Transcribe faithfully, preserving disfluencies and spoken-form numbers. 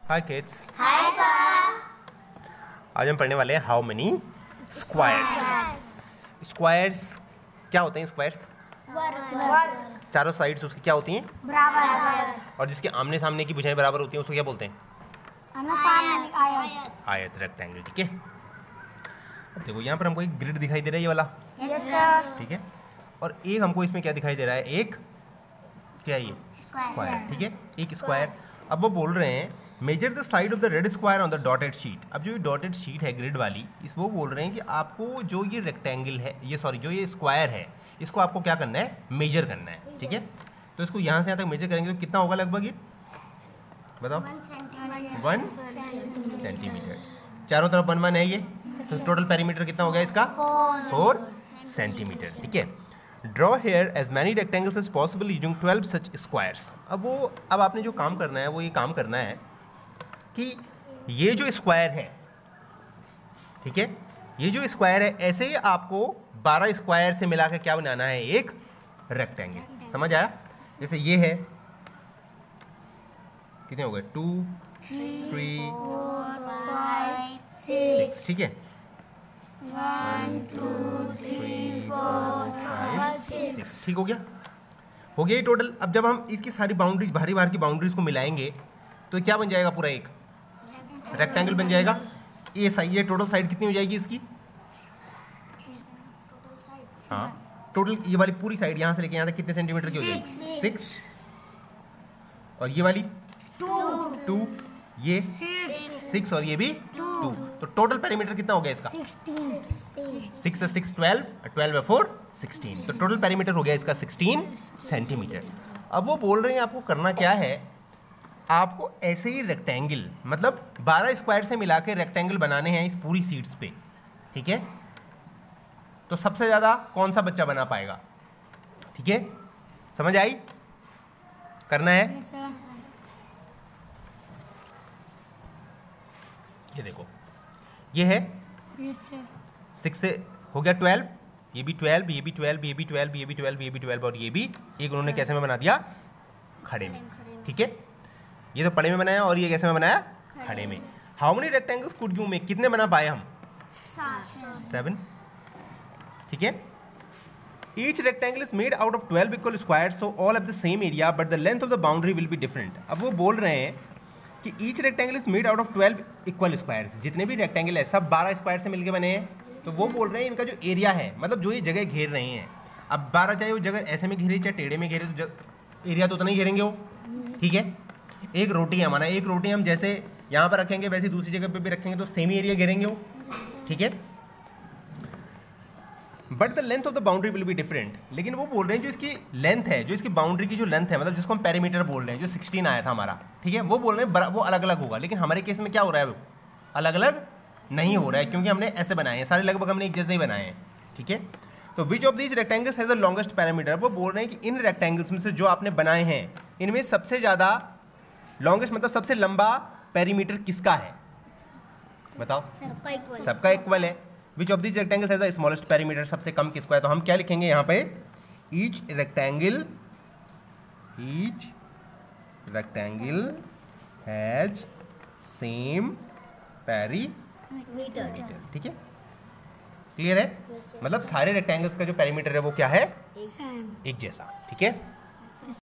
हाय kids. Hi sir. आज हम पढ़ने वाले हैं हाउ मेनी स्क्वायर्स। स्क्वायर्स क्या होते हैं? स्क्वायर्स चारों साइड्स उसकी क्या होती हैं? बराबर। और जिसके आमने सामने की भुजाएं बराबर होती हैं उसको क्या बोलते हैं? आयत। आयत, रेक्टेंगल। ठीक है, अब देखो यहाँ पर हमको एक ग्रिड दिखाई दे रहा है, ये वाला। Yes sir. ठीक है, और एक हमको इसमें क्या दिखाई दे रहा है? एक क्या है ये? स्क्वायर। ठीक है, एक स्क्वायर। अब वो बोल रहे हैं measure the side of the red square on the dotted sheet. अब जो ये डॉटेड शीट है ग्रिड वाली, इस वो बोल रहे हैं कि आपको जो ये रेक्टेंगल है, ये सॉरी जो ये स्क्वायर है, इसको आपको क्या करना है? मेजर करना है। ठीक है, तो इसको यहाँ से यहाँ तक मेजर करेंगे तो कितना होगा लगभग? ये बताओ। One centimetre. चारों तरफ वन वन है ये, तो टोटल पेरीमीटर कितना हो गया इसका? Four centimetre. ठीक है, draw here as many rectangles as possible using twelve such squares. अब वो अब आपने जो काम करना है वो ये काम करना है कि ये जो स्क्वायर है, ठीक है, ये जो स्क्वायर है, ऐसे ही आपको बारह स्क्वायर से मिला के क्या बनाना है? एक रेक्टेंगल। समझ आया? जैसे ये है, कितने हो गए? Two three six. ठीक है, one two three four five six. ठीक हो गया, हो गया ये टोटल। अब जब हम इसकी सारी बाउंड्रीज, बाहरी बाहर की बाउंड्रीज को मिलाएंगे तो क्या बन जाएगा? पूरा एक रेक्टेंगल बन जाएगा। ये साइड, ये टोटल साइड कितनी हो जाएगी इसकी? हाँ, टोटल ये वाली पूरी साइड यहाँ से लेके यहाँ तक कितने सेंटीमीटर की हो जाएगी? सिक्स। और ये वाली टू, टू, ये सिक्स और ये भी टू। तो टोटल पेरीमीटर कितना हो गया इसका? सिक्स से सिक्स ट्वेल्व, ट्वेल्व है फोर सिक्सटीन। तो टोटल पेरीमीटर हो गया इसका सिक्सटीन सेंटीमीटर। अब वो बोल रहे हैं आपको करना क्या है? आपको ऐसे ही रेक्टेंगल, मतलब बारह स्क्वायर से मिला के रेक्टेंगल बनाने हैं इस पूरी सीट्स पे। ठीक है, तो सबसे ज़्यादा कौन सा बच्चा बना पाएगा? ठीक है, समझ आई? करना है। yes, ये देखो, ये है सिक्स से हो गया ट्वेल्व, ये भी ट्वेल्व, ये भी ट्वेल्व, ये भी ट्वेल्व, ये भी ट्वेल्व, ये भी ट्वेल्व और ये भी एक उन्होंने कैसे में बना दिया? खड़े में। ठीक है, ये तो पड़े में बनाया और ये कैसे में बनाया? खड़े में। How many rectangles could you make? कितने बना पाए हम? सेवन। ठीक है, each rectangle is made out of twelve equal square, so all have the same area but the length of the boundary will be different. अब वो बोल रहे हैं कि each rectangle is made out of twelve equal squares. जितने भी rectangle है सब बारह स्क्वायर से मिलकर बने हैं। तो वो बोल रहे हैं इनका जो एरिया है, मतलब जो ये जगह घेर रहे हैं, अब बारह चाहे वो जगह ऐसे में घेरे चाहे टेढ़े में घेरे, तो एरिया तो उतना ही घेरेंगे वो। ठीक है, एक रोटी है हमारा, एक रोटी हम जैसे यहाँ पर रखेंगे वैसे दूसरी जगह पे भी रखेंगे तो सेम ही एरिया घेरेंगे वो। ठीक है, but the length of the boundary will be different. लेकिन वो बोल रहे हैं जो इसकी लेंथ है, जो इसकी बाउंड्री की जो लेंथ है, मतलब जिसको हम पेरीमीटर बोल रहे हैं, जो सिक्सटीन आया था हमारा, ठीक है, वो बोल रहे हैं वो अलग अलग होगा। लेकिन हमारे केस में क्या हो रहा है? वो अलग अलग नहीं हो रहा है क्योंकि हमने ऐसे बनाए हैं, सारे लगभग हमने एक जैसे ही बनाए हैं। ठीक है, तो which of these rectangles has the longest perimeter? वो बोल रहे हैं कि इन रेक्टेंगल्स में से जो आपने बनाए हैं इनमें सबसे ज़्यादा लॉन्गेस्ट, मतलब सबसे लंबा पेरीमीटर किसका है? बताओ। सबका इक्वल। सबका इक्वल है। Which of these rectangles has the smallest perimeter? सबसे कम किसका है? तो हम क्या लिखेंगे यहाँ पे? Each rectangle each rectangle has same perimeter. ठीक है, क्लियर है? मतलब सारे रेक्टेंगल्स का जो पेरीमीटर है वो क्या है? एक जैसा। ठीक है।